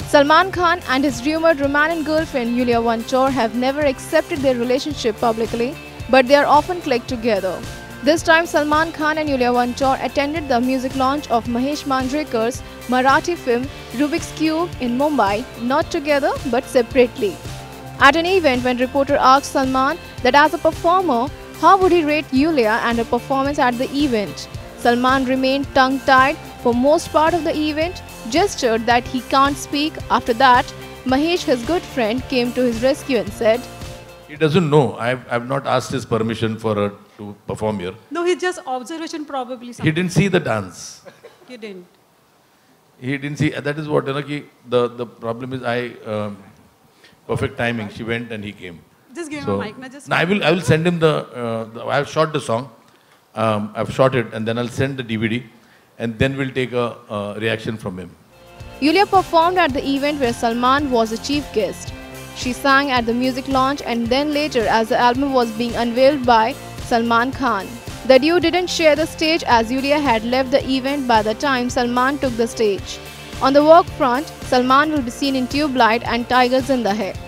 Salman Khan and his rumored Romanian girlfriend Yulia Vanchor have never accepted their relationship publicly, but they are often clicked together. This time, Salman Khan and Yulia Vanchor attended the music launch of Mahesh Manjrekar's Marathi film Rubik's Cube in Mumbai, not together but separately. At an event, when reporter asked Salman that as a performer, how would he rate Yulia and her performance at the event, Salman remained tongue-tied for most part of the event, gestured that he can't speak. After that, Mahesh, his good friend, came to his rescue and said, he doesn't know. I've not asked his permission for her to perform here. No, he just observation probably. He didn't see the dance. You didn't. He didn't see. That is what, the problem is perfect timing. She went and he came. Just give him a mic. No, I will send him I have shot the song. I've shot it and then I'll send the DVD and then we'll take a reaction from him. Yulia performed at the event where Salman was the chief guest. She sang at the music launch and then later as the album was being unveiled by Salman Khan. The duo didn't share the stage as Yulia had left the event by the time Salman took the stage. On the work front, Salman will be seen in Tube Light and Tigers in the Hair.